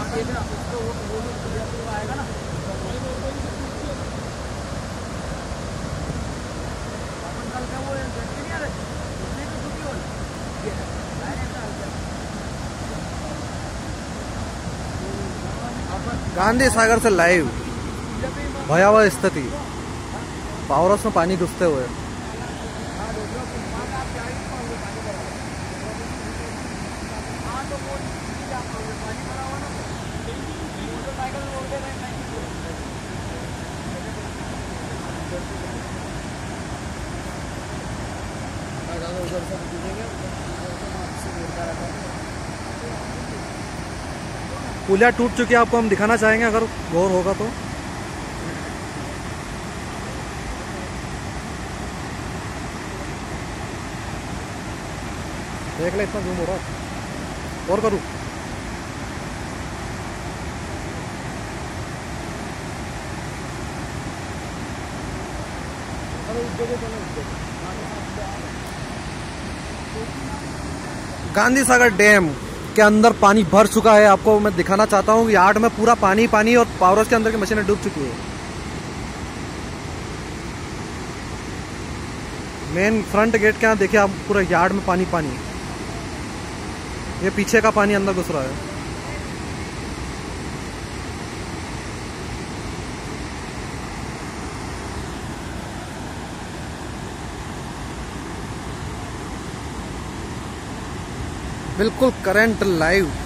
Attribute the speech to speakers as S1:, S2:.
S1: गांधी सागर से लाइव भयावह स्थिति, पावरस में पानी घुसते हुए। पुलिया टूट चुकी है, आपको हम दिखाना चाहेंगे अगर गौर होगा तो। देख ले, इतना जूम हो रहा है। और करूँ? गांधी सागर डैम के अंदर पानी भर चुका है। आपको मैं दिखाना चाहता हूँ, यार्ड में पूरा पानी पानी और पावरस के अंदर की मशीनें डूब चुकी है। मेन फ्रंट गेट के यहाँ देखिए आप, पूरा यार्ड में पानी पानी। ये पीछे का पानी अंदर घुस रहा है। बिल्कुल करंट लाइव।